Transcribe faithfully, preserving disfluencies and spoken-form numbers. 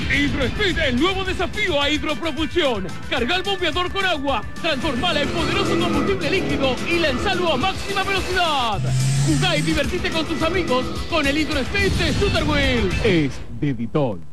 HydroSpeed, el nuevo desafío a hidropropulsión. Carga el bombeador con agua, transformala en poderoso combustible líquido y lanzalo a máxima velocidad. Jugá y divertite con tus amigos con el HydroSpeed de Super Wheel. Es de Vitol.